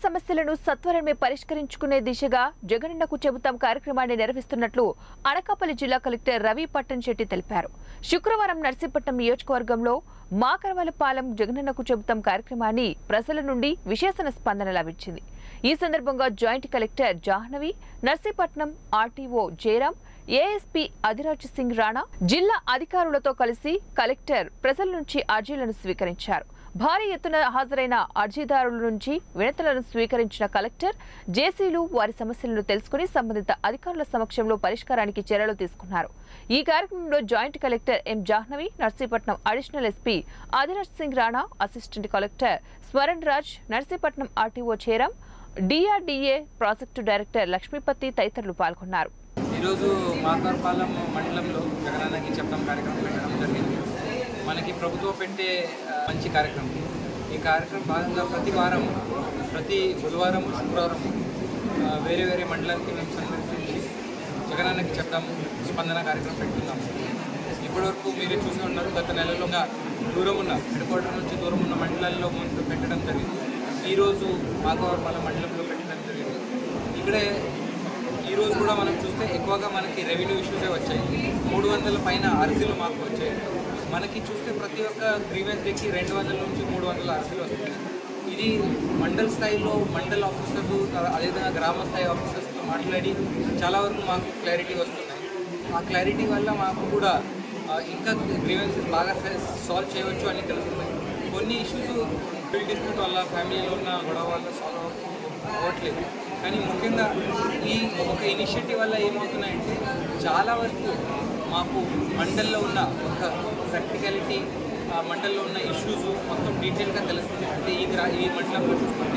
సమస్యలను సత్వరమే పరిష్కరించుకునే దిశగా జగనన్నకు చెబుతాం కార్యక్రమాన్ని నిర్వహిస్తున్నట్లు అనకాపల్లి జిల్లా కలెక్టర్ రవి పట్టణశెట్టి తెలిపారు. శుక్రవారం నర్సీపట్నం నియోజకవర్గంలో మాకరవలపాలెం జగనన్నకు చెబుతాం కార్యక్రమాన్ని ప్రజల నుండి విశేష స్పందన లభించింది. ఈ సందర్భంగా joint collector Jahnavi, Narsipatnam RTO Jayaram, ASP Adhiraj Singh Rana జిల్లా అధికారులతో కలిసి కలెక్టర్ ప్రజల నుంచి అర్జీలను స్వీకరించారు. భారీ ఎత్తున హాజరైన అర్జీదారుల నుంచి వినతులను స్వీకరించిన కలెక్టర్ జేసీలు వారి సమస్యలను తెలుసుకుని సంబంధిత అధికారుల సమక్షంలో పరిష్కారానికి చర్యలు తీసుకున్నారు. ఈ కార్యక్రమంలో joint collector M Jahnavi, Narsipatnam additional SP Adhiraj Singh Rana, assistant collector Smaran Raj, Narsipatnam RTO Cheram, DRDA project director Lakshmipathi తదితరులు పాల్గొన్నారు. ఈరోజు మాకరపాలెం మండలంలో జగనన్నకి చెప్తాం కార్యక్రమం పెట్టడం జరిగింది. మనకి ప్రభుత్వం పెట్టే మంచి కార్యక్రమం. ఈ కార్యక్రమం భాగంగా ప్రతి బుధవారం, శుక్రవారం వేరే వేరే మండలానికి మేము సందర్శించి జగనన్నకి చెప్తాము స్పందన కార్యక్రమం పెట్టుకున్నాము. ఇప్పటివరకు మీరే చూసి ఉన్నారు, గత నెలలో దూరం ఉన్న హెడ్ క్వార్టర్ నుంచి దూరం ఉన్న మండలాల్లో ముందు పెట్టడం జరిగింది. ఈరోజు మాకరపాలెం మండలంలో పెట్టడం జరిగింది. ఇక్కడే ఈరోజు కూడా మనం చూస్తే ఎక్కువగా మనకి రెవెన్యూ ఇష్యూసే వచ్చాయి. 300 పైన అర్జీలు మాకు వచ్చాయి. మనకి చూస్తే ప్రతి ఒక్క గ్రీవెన్స్ డేకి 200 నుంచి 300 అర్జీలు వస్తున్నాయి. ఇది మండల్ స్థాయిలో మండల్ ఆఫీసర్స్, అదేవిధంగా గ్రామ స్థాయి ఆఫీసర్స్తో మాట్లాడి చాలా వరకు మాకు క్లారిటీ వస్తున్నాయి. ఆ క్లారిటీ వల్ల మాకు కూడా ఇంకా గ్రీవెన్సెస్ బాగా సాల్వ్ చేయవచ్చు అని తెలుస్తున్నాయి. కొన్ని ఇష్యూస్ బిల్ డిస్ప్యూట్ వల్ల, ఫ్యామిలీలో ఉన్న గొడవ వల్ల సాల్వ్ అవ్వట్లేదు. కానీ ముఖ్యంగా ఈ ఒక ఇనిషియేటివ్ వల్ల ఏమవుతున్నాయంటే చాలా వరకు మాకు మండల్లో ఉన్న ఒక ప్రాక్టికాలిటీ, మండల్లో ఉన్న ఇష్యూస్ మొత్తం డీటెయిల్గా తెలుస్తుంది. అంటే ఈ మండలంలో చూసుకుంటే